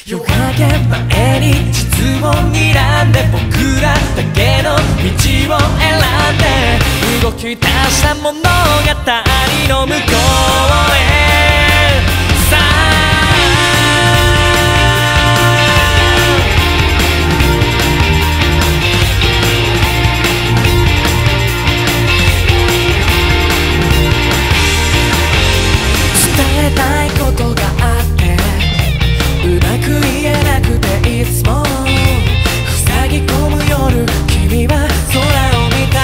夜明け前に地図を睨んで僕らだけの道を選んで動き出した物語の向こうへさあ伝えたいことがあってうまく言えなくていつも塞ぎ込む夜君は空を見た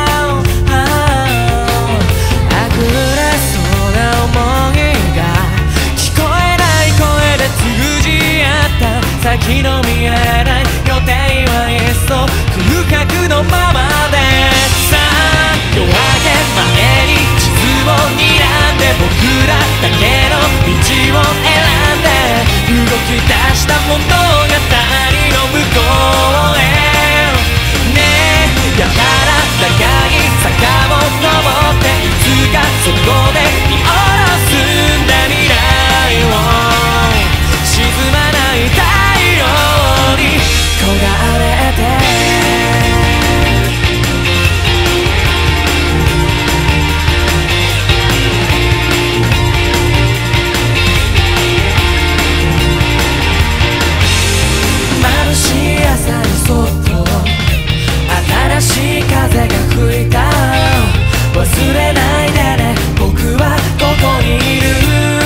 溢れそうな想いが聞こえない声で通じ合った先の見えない予定はいっそ空白のままでさあ夜明け前に地図を睨んで僕らだけの道を選んで動き出した物語の向こうへねえやたら長い坂を登っていつかそこで見下ろすんだ未来を沈まない太陽に焦がれて朝にそっと新しい風が吹いた忘れないでね僕はここにいる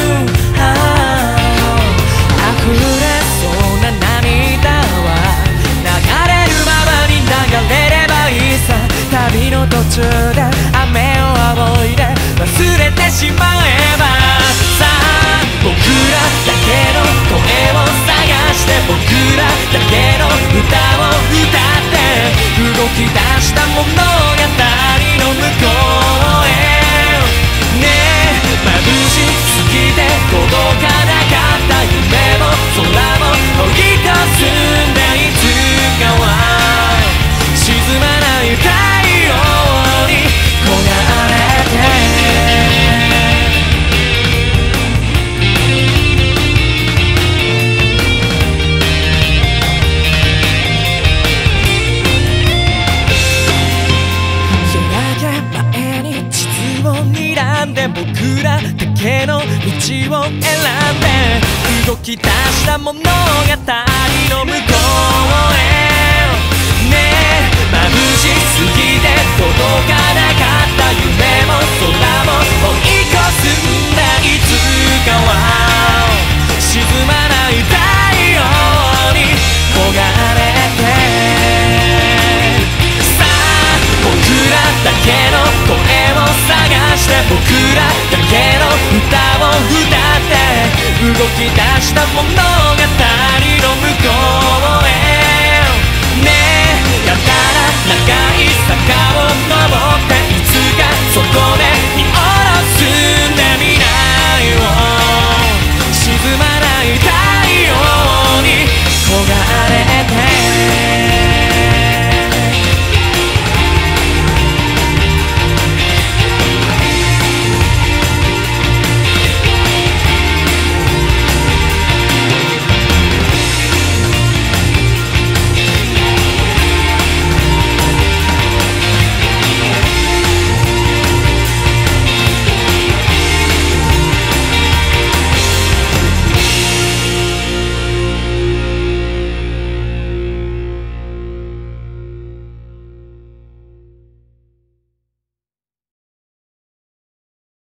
溢れそうな涙は流れるままに流れればいいさ旅の途中で雨を仰いで忘れてしまえばさあ僕らだけの声を探して僕らだけの歌を歌って動き出した物語の向こうへねえ眩しすぎて届かなかった夢も空も追い越すんだいつかは沈まない太陽に焦がれて僕らだけの道を選んで動き出した物語の向こうへねえ眩しすぎて届かなかった夢も空も追い越すんだいつかは沈まない太陽に焦がれてさあ僕らだけの声を探して僕らだけの歌を歌って動き出した物語の向こうへねえやたら長い坂を